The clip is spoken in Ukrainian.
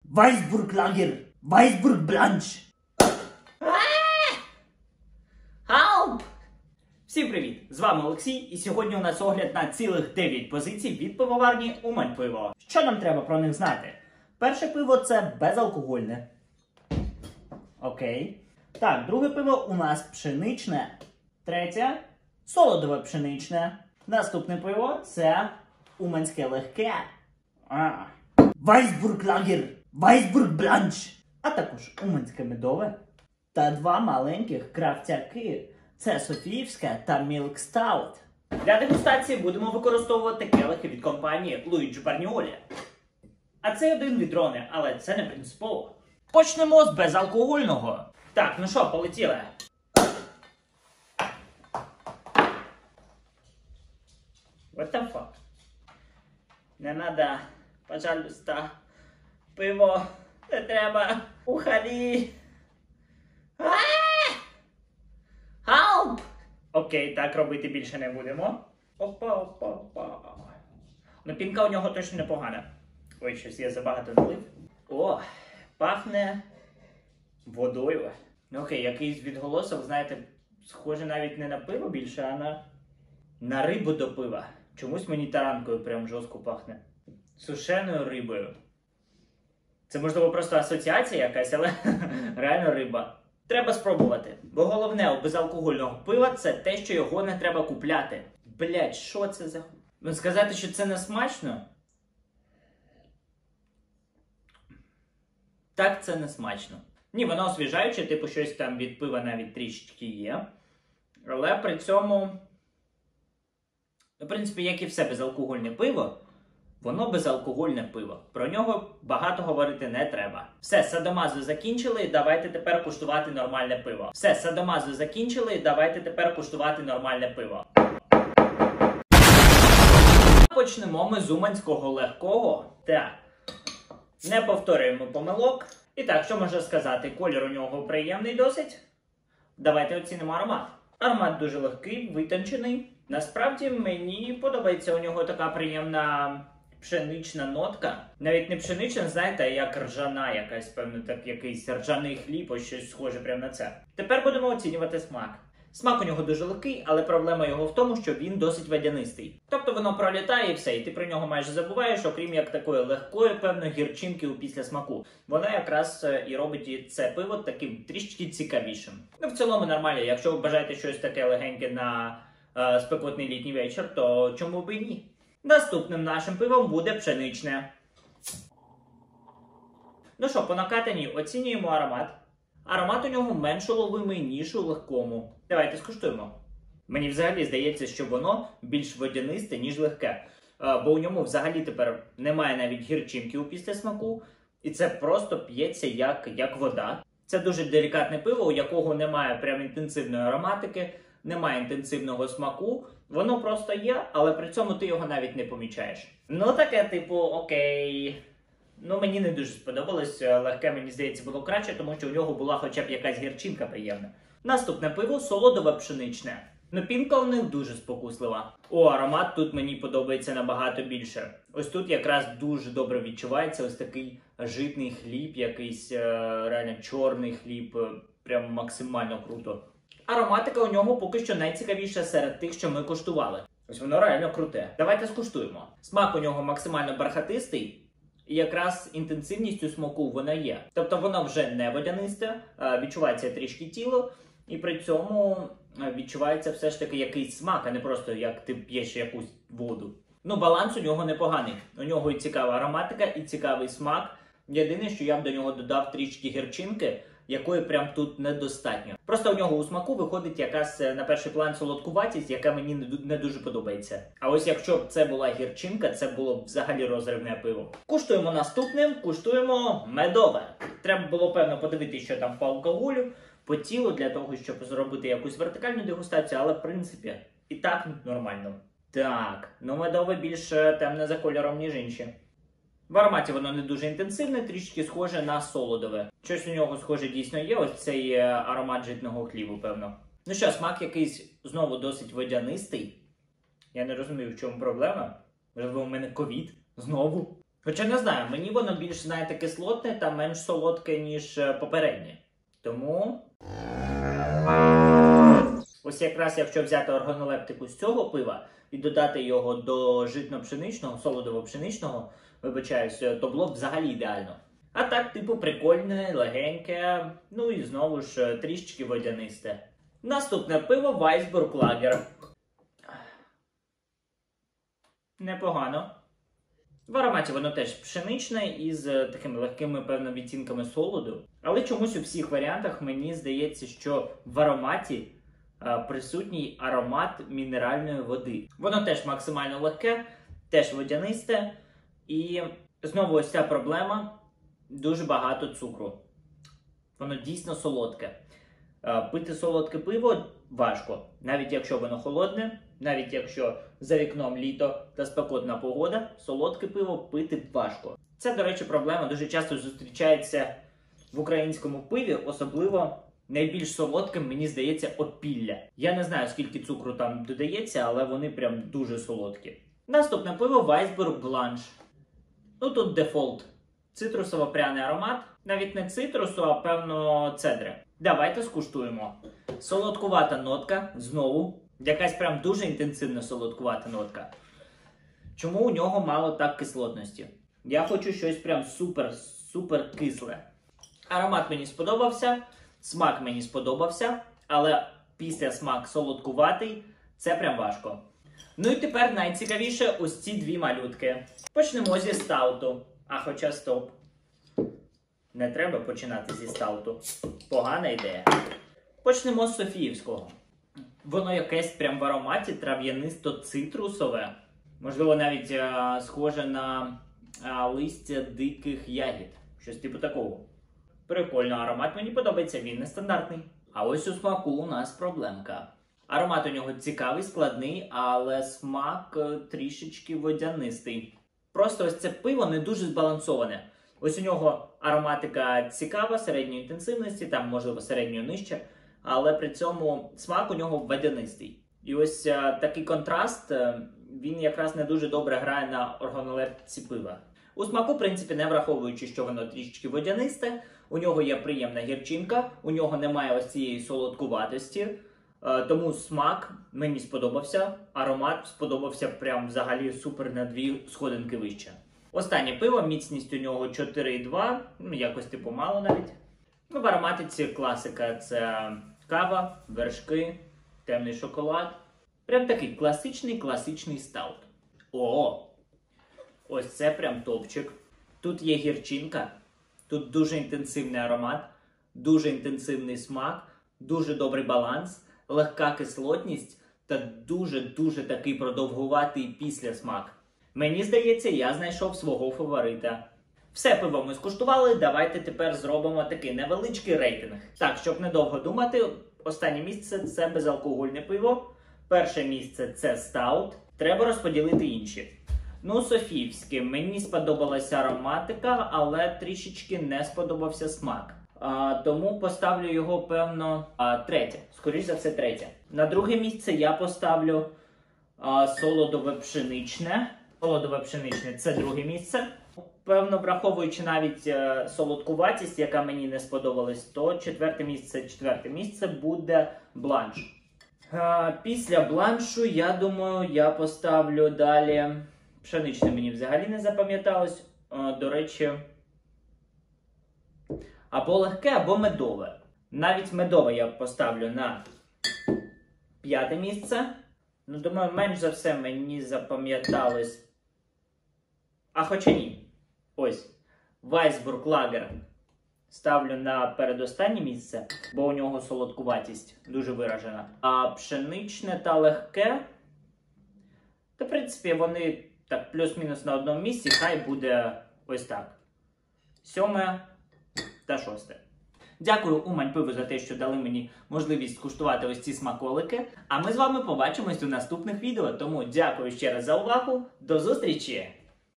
Weisburg Lager, Weisburg Blanche. Help! Всім привіт! З вами Олексій, і сьогодні у нас огляд на цілих 9 позицій від пивоварні Умань Пиво. Що нам треба про них знати? Перше пиво це безалкогольне. Окей. Так, друге пиво у нас пшеничне. Третє солодове пшеничне. Наступне пиво це уманське легке. Weisburg Lager, Weisburg Blanche. А також уманське медове. Та два маленьких крафтяки. Це Софіївське та Milk Stout. Для дегустації будемо використовувати келихи від компанії Luigi Barnioli. А це один від Рони, але це не принципово. Почнемо з безалкогольного. Так, ну що, полетіли. What the fuck? Не надо, пожалуйста. Пиво, не треба. Уходи. Help! Окей, так робити більше не будемо. Опа. Ну, пінка у нього точно непогана. Ой, щось я забагато налив. О, пахне водою. Ну окей, якийсь відголосок, знаєте, схоже навіть не на пиво більше, а на рибу до пива. Чомусь мені таранкою прям жорстко пахне. Сушеною рибою. Це, можливо, просто асоціація якась, але реально риба. Треба спробувати. Бо головне у безалкогольного пива це те, що його не треба купляти. Блять, що це за... Ну, сказати, що це не смачно? Так, це не смачно. Ні, воно освіжаюче, типу щось там від пива навіть трішечки є. Але при цьому... В принципі, як і все безалкогольне пиво, воно безалкогольне пиво. Про нього багато говорити не треба. Все, садомазу закінчили, давайте тепер куштувати нормальне пиво. Все, садомазу закінчили, давайте тепер куштувати нормальне пиво. Почнемо ми з уманського легкого. Так, не повторюємо помилок. І так, що можна сказати? Колір у нього приємний досить. Давайте оцінимо аромат. Аромат дуже легкий, витончений. Насправді мені подобається у нього така приємна пшенична нотка. Навіть не пшенична, знаєте, а як ржана якась, певно, так якийсь ржаний хліб, ось щось схоже прямо на це. Тепер будемо оцінювати смак. Смак у нього дуже легкий, але проблема його в тому, що він досить водянистий. Тобто воно пролітає і все, і ти про нього майже забуваєш, окрім як такої легкої, певно, гірчинки у післясмаку. Вона якраз і робить це пиво таким трішки цікавішим. Ну, в цілому нормально, якщо ви бажаєте щось таке легеньке на спекотний літній вечір, то чому б і ні? Наступним нашим пивом буде пшеничне. Ну що, по накатанні оцінюємо аромат. Аромат у нього менш уловимий, ніж у легкому. Давайте скуштуємо. Мені взагалі здається, що воно більш водянисте, ніж легке. Бо у ньому взагалі тепер немає навіть гірчинки у післясмаку. І це просто п'ється як вода. Це дуже делікатне пиво, у якого немає прям інтенсивної ароматики, немає інтенсивного смаку. Воно просто є, але при цьому ти його навіть не помічаєш. Ну таке типу, окей. Ну мені не дуже сподобалось. Легке, мені здається, було краще, тому що у нього була хоча б якась гірчинка приємна. Наступне пиво солодове пшеничне. Ну пінка у них дуже спокуслива. Аромат тут мені подобається набагато більше. Ось тут якраз дуже добре відчувається ось такий житний хліб, якийсь реально чорний хліб, прям максимально круто. Ароматика у нього поки що найцікавіша серед тих, що ми куштували. Ось воно реально круте. Давайте скуштуємо. Смак у нього максимально бархатистий. І якраз інтенсивністю смаку вона є. Тобто воно вже не водянисте, відчувається трішки тіло, і при цьому відчувається все ж таки якийсь смак, а не просто як ти п'єш якусь воду. Ну, баланс у нього непоганий. У нього і цікава ароматика, і цікавий смак. Єдине, що я б до нього додав трішки гірчинки, якої прям тут недостатньо. Просто у нього у смаку виходить якась на перший план солодкуватість, яка мені не дуже подобається. А ось якщо б це була гірчинка, це було б взагалі розривне пиво. Куштуємо наступним, куштуємо медове. Треба було, певно, подивитися, що там по алкоголю, по тілу, для того, щоб зробити якусь вертикальну дегустацію, але в принципі і так нормально. Так, ну медове більш темне за кольором, ніж інші. В ароматі воно не дуже інтенсивне, трішки схоже на солодове. Щось у нього схоже дійсно є, ось цей аромат житного хлібу, певно. Ну що, смак якийсь знову досить водянистий. Я не розумію, в чому проблема. Можливо, у мене ковід. Знову. Хоча не знаю, мені воно більш, знаєте, кислотне та менш солодке, ніж попереднє. Тому ось якраз якщо взяти органолептику з цього пива і додати його до житно-пшеничного, солодово-пшеничного, вибачаюсь, то було б взагалі ідеально. А так, типу, прикольне, легеньке, ну і знову ж трішечки водянисте. Наступне пиво Weissburg Lager. Непогано. В ароматі воно теж пшеничне із такими легкими, певно, відтінками солоду. Але чомусь у всіх варіантах мені здається, що в ароматі присутній аромат мінеральної води. Воно теж максимально легке, теж водянисте. І знову ось ця проблема. Дуже багато цукру. Воно дійсно солодке. Пити солодке пиво важко. Навіть якщо воно холодне, навіть якщо за вікном літо та спекотна погода, солодке пиво пити важко. Це, до речі, проблема дуже часто зустрічається в українському пиві, особливо найбільш солодким, мені здається, опілля. Я не знаю, скільки цукру там додається, але вони прям дуже солодкі. Наступне пиво Weissburg Blanche. Ну тут дефолт. Цитрусово-пряний аромат. Навіть не цитрусу, а певно цедри. Давайте скуштуємо. Солодкувата нотка, знову. Якась прям дуже інтенсивна солодкувата нотка. Чому у нього мало так кислотності? Я хочу щось прям супер кисле. Аромат мені сподобався, смак мені сподобався, але після смак солодкуватий, це прям важко. Ну і тепер найцікавіше ось ці дві малютки. Почнемо зі стауту. А хоча стоп. Не треба починати зі стауту. Погана ідея. Почнемо з Софіївського. Воно якесь прям в ароматі трав'янисто-цитрусове. Можливо, навіть схоже на листя диких ягід. Щось типу такого. Прикольно, аромат мені подобається, він нестандартний. А ось у смаку у нас проблемка. Аромат у нього цікавий, складний, але смак трішечки водянистий. Просто ось це пиво не дуже збалансоване. Ось у нього ароматика цікава, середньої інтенсивності, там можливо середньої нижче, але при цьому смак у нього водянистий. І ось такий контраст, він якраз не дуже добре грає на органолептиці пива. У смаку, в принципі, не враховуючи, що воно трішечки водянисте, у нього є приємна гірчинка, у нього немає ось цієї солодкуватості, тому смак мені сподобався, аромат сподобався прям взагалі супер на 2 сходинки вище. Останнє пиво, міцність у нього 4,2, якось типу мало навіть. Ну, в ароматиці класика, це кава, вершки, темний шоколад. Прям такий класичний стаут. О! Ось це прям топчик. Тут є гірчинка, тут дуже інтенсивний аромат, дуже інтенсивний смак, дуже добрий баланс, легка кислотність та дуже такий продовгуватий післясмак. Мені здається, я знайшов свого фаворита. Все пиво ми скуштували, давайте тепер зробимо такий невеличкий рейтинг. Так, щоб недовго думати, останнє місце – це безалкогольне пиво, перше місце – це стаут, треба розподілити інші. Ну, Софіївське, мені сподобалася ароматика, але трішечки не сподобався смак. Тому поставлю його, певно, третє. Скоріше за все, третє. На друге місце я поставлю солодове пшеничне. Солодове пшеничне – це друге місце. Певно, враховуючи навіть солодкуватість, яка мені не сподобалась, то четверте місце буде бланш. Після бланшу, я думаю, я поставлю далі... Пшеничне мені взагалі не запам'яталось. До речі, або легке, або медове. Навіть медове я поставлю на 5-те місце. Ну, думаю, менш за все мені запам'яталось. А хоча ні. Ось. Weissburg Lager ставлю на передостаннє місце, бо у нього солодкуватість дуже виражена. А пшеничне та легке, та, в принципі, вони так плюс-мінус на одному місці, хай буде ось так. 7-е та 6-те. Дякую Умань пиву за те, що дали мені можливість куштувати ось ці смаколики. А ми з вами побачимось у наступних відео. Тому дякую ще раз за увагу. До зустрічі!